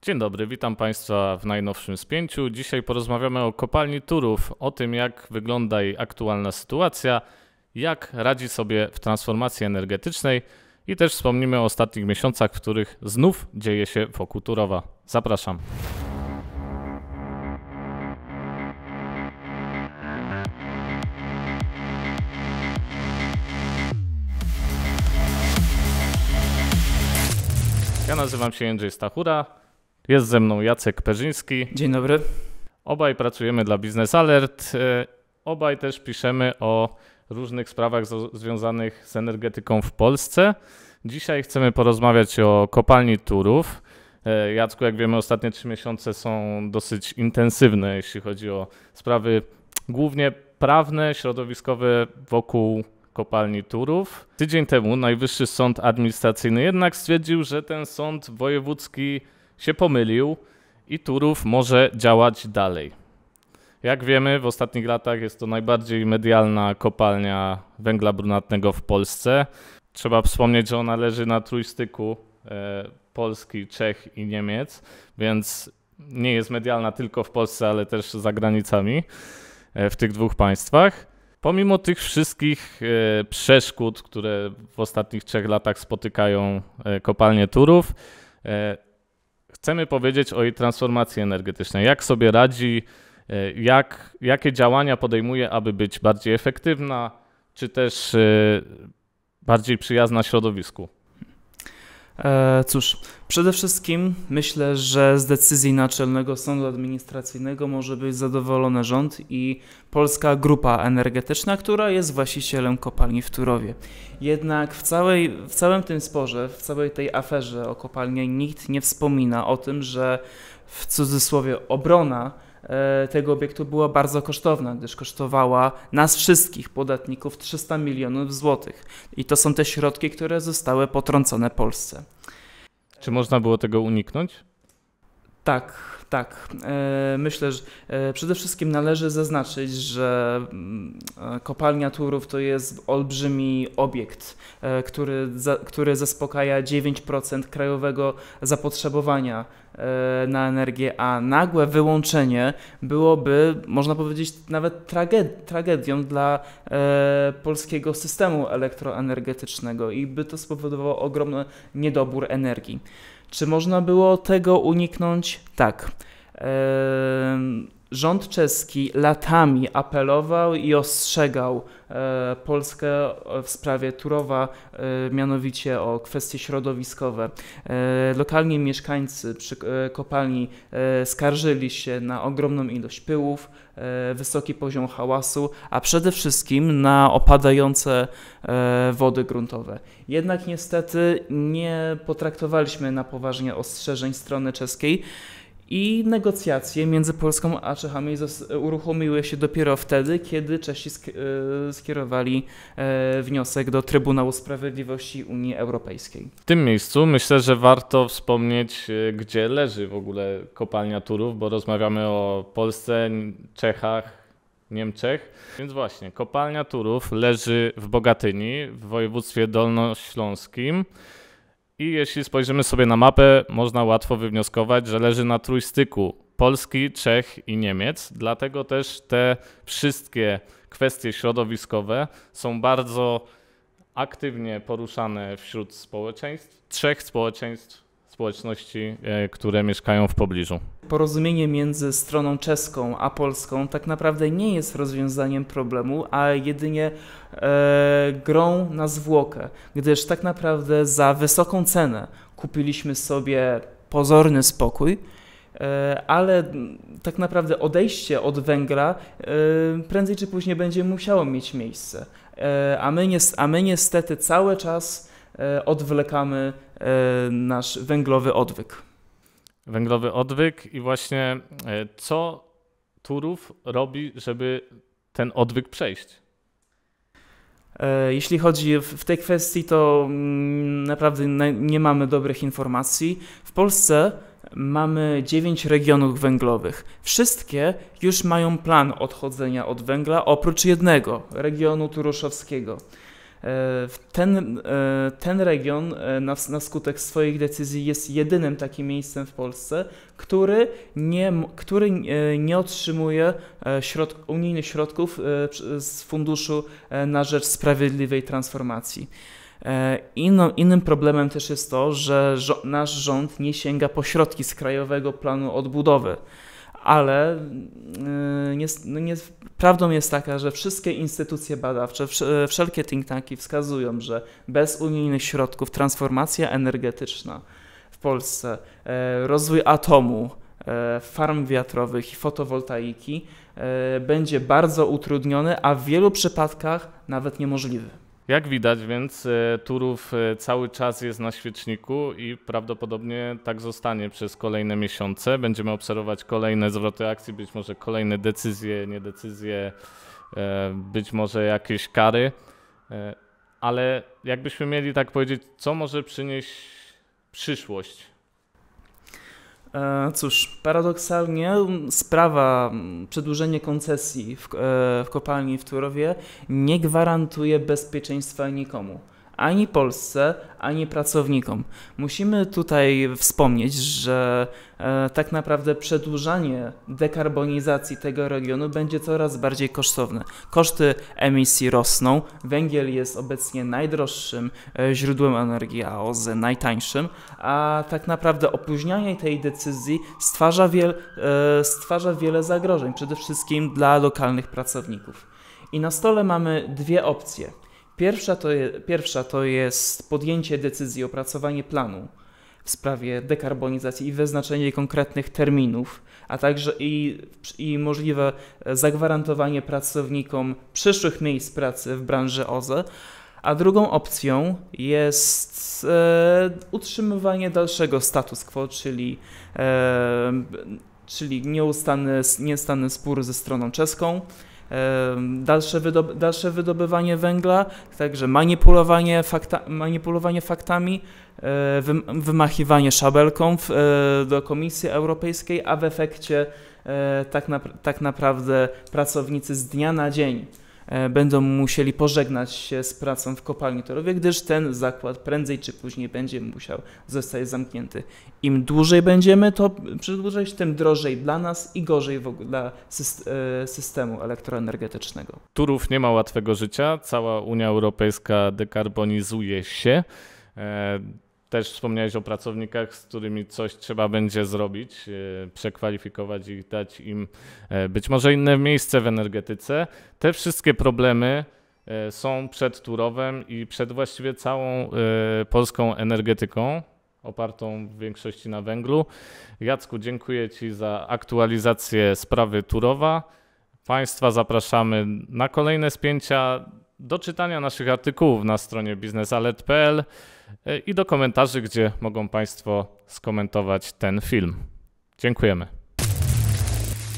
Dzień dobry, witam Państwa w najnowszym spięciu. Dzisiaj porozmawiamy o kopalni Turów, o tym jak wygląda jej aktualna sytuacja, jak radzi sobie w transformacji energetycznej i też wspomnimy o ostatnich miesiącach, w których znów dzieje się wokół Turowa. Zapraszam. Ja nazywam się Jędrzej Stachura. Jest ze mną Jacek Perzyński. Dzień dobry. Obaj pracujemy dla Business Alert. Obaj też piszemy o różnych sprawach związanych z energetyką w Polsce. Dzisiaj chcemy porozmawiać o kopalni Turów. Jacku, jak wiemy, ostatnie 3 miesiące są dosyć intensywne, jeśli chodzi o sprawy głównie prawne, środowiskowe wokół kopalni Turów. Tydzień temu Najwyższy Sąd Administracyjny jednak stwierdził, że ten sąd wojewódzki się pomylił i Turów może działać dalej. Jak wiemy, w ostatnich latach jest to najbardziej medialna kopalnia węgla brunatnego w Polsce. Trzeba wspomnieć, że ona leży na trójstyku Polski, Czech i Niemiec, więc nie jest medialna tylko w Polsce, ale też za granicami w tych dwóch państwach. Pomimo tych wszystkich przeszkód, które w ostatnich 3 latach spotykają kopalnię Turów, chcemy powiedzieć o jej transformacji energetycznej, jak sobie radzi, jakie działania podejmuje, aby być bardziej efektywna, czy też bardziej przyjazna środowisku. Cóż, przede wszystkim myślę, że z decyzji Naczelnego Sądu Administracyjnego może być zadowolony rząd i Polska Grupa Energetyczna, która jest właścicielem kopalni w Turowie. Jednak w całym tym sporze, w całej tej aferze o kopalnię nikt nie wspomina o tym, że w cudzysłowie obrona tego obiektu była bardzo kosztowna, gdyż kosztowała nas wszystkich, podatników, 300 milionów złotych. I to są te środki, które zostały potrącone Polsce. Czy można było tego uniknąć? Tak. Myślę, że przede wszystkim należy zaznaczyć, że kopalnia Turów to jest olbrzymi obiekt, który zaspokaja 9% krajowego zapotrzebowania na energię, a nagłe wyłączenie byłoby, można powiedzieć, nawet tragedią dla polskiego systemu elektroenergetycznego i by to spowodowało ogromny niedobór energii. Czy można było tego uniknąć? Tak. Rząd czeski latami apelował i ostrzegał Polskę w sprawie Turowa, mianowicie o kwestie środowiskowe. Lokalni mieszkańcy przy kopalni skarżyli się na ogromną ilość pyłów, wysoki poziom hałasu, a przede wszystkim na opadające wody gruntowe. Jednak niestety nie potraktowaliśmy na poważnie ostrzeżeń strony czeskiej, i negocjacje między Polską a Czechami uruchomiły się dopiero wtedy, kiedy Czesi skierowali wniosek do Trybunału Sprawiedliwości Unii Europejskiej. W tym miejscu myślę, że warto wspomnieć, gdzie leży w ogóle kopalnia Turów, bo rozmawiamy o Polsce, Czechach, Niemczech. Więc właśnie, kopalnia Turów leży w Bogatyni, w województwie dolnośląskim. I jeśli spojrzymy sobie na mapę, można łatwo wywnioskować, że leży na trójstyku Polski, Czech i Niemiec. Dlatego też te wszystkie kwestie środowiskowe są bardzo aktywnie poruszane wśród społeczeństw, 3 społeczności, które mieszkają w pobliżu. Porozumienie między stroną czeską a polską tak naprawdę nie jest rozwiązaniem problemu, a jedynie grą na zwłokę, gdyż tak naprawdę za wysoką cenę kupiliśmy sobie pozorny spokój, ale tak naprawdę odejście od węgla prędzej czy później będzie musiało mieć miejsce, a my niestety cały czas odwlekamy nasz węglowy odwyk. Węglowy odwyk i właśnie co Turów robi, żeby ten odwyk przejść? Jeśli chodzi w tej kwestii, to naprawdę nie mamy dobrych informacji. W Polsce mamy 9 regionów węglowych. Wszystkie już mają plan odchodzenia od węgla, oprócz jednego, regionu turoszowskiego. Ten region na skutek swoich decyzji jest jedynym takim miejscem w Polsce, który nie otrzymuje unijnych środków z Funduszu na rzecz Sprawiedliwej Transformacji. Innym problemem też jest to, że nasz rząd nie sięga po środki z Krajowego Planu Odbudowy, ale prawdą jest taka, że wszystkie instytucje badawcze, wszelkie think tanki wskazują, że bez unijnych środków transformacja energetyczna w Polsce, rozwój atomu, farm wiatrowych i fotowoltaiki będzie bardzo utrudniony, a w wielu przypadkach nawet niemożliwy. Jak widać, więc Turów cały czas jest na świeczniku i prawdopodobnie tak zostanie przez kolejne miesiące. Będziemy obserwować kolejne zwroty akcji, być może kolejne decyzje, niedecyzje, być może jakieś kary, ale jakbyśmy mieli tak powiedzieć, co może przynieść przyszłość? Cóż, paradoksalnie sprawa przedłużenia koncesji w kopalni w Turowie nie gwarantuje bezpieczeństwa nikomu. Ani Polsce, ani pracownikom. Musimy tutaj wspomnieć, że tak naprawdę przedłużanie dekarbonizacji tego regionu będzie coraz bardziej kosztowne. Koszty emisji rosną, węgiel jest obecnie najdroższym źródłem energii, a OZE najtańszym, a tak naprawdę opóźnianie tej decyzji stwarza wiele zagrożeń, przede wszystkim dla lokalnych pracowników. I na stole mamy dwie opcje. Pierwsza to jest podjęcie decyzji, opracowanie planu w sprawie dekarbonizacji i wyznaczenie konkretnych terminów, a także i możliwe zagwarantowanie pracownikom przyszłych miejsc pracy w branży OZE, a drugą opcją jest utrzymywanie dalszego status quo, czyli nieustanny spór ze stroną czeską, dalsze wydobywanie węgla, także manipulowanie faktami, wymachiwanie szabelką do Komisji Europejskiej, a w efekcie tak naprawdę pracownicy z dnia na dzień będą musieli pożegnać się z pracą w kopalni Turowie, gdyż ten zakład prędzej czy później będzie musiał zostać zamknięty. Im dłużej będziemy to przedłużać, tym drożej dla nas i gorzej w ogóle dla systemu elektroenergetycznego. Turów nie ma łatwego życia, cała Unia Europejska dekarbonizuje się. Też wspomniałeś o pracownikach, z którymi coś trzeba będzie zrobić, przekwalifikować ich, dać im być może inne miejsce w energetyce. Te wszystkie problemy są przed Turowem i przed właściwie całą polską energetyką, opartą w większości na węglu. Jacku, dziękuję Ci za aktualizację sprawy Turowa. Państwa zapraszamy na kolejne spięcia, do czytania naszych artykułów na stronie biznesalert.pl i do komentarzy, gdzie mogą Państwo skomentować ten film. Dziękujemy.